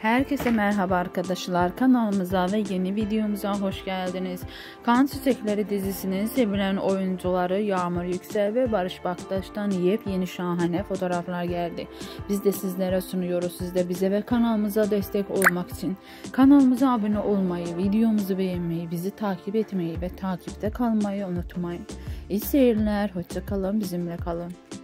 Herkese merhaba arkadaşlar, kanalımıza ve yeni videomuza hoş geldiniz. Kan Çiçekleri dizisinin sevilen oyuncuları Yağmur Yüksel ve Barış Baktaş'tan yepyeni şahane fotoğraflar geldi. Biz de sizlere sunuyoruz. Siz de bize ve kanalımıza destek olmak için kanalımıza abone olmayı, videomuzu beğenmeyi, bizi takip etmeyi ve takipte kalmayı unutmayın. İyi seyirler, hoşça kalın, bizimle kalın.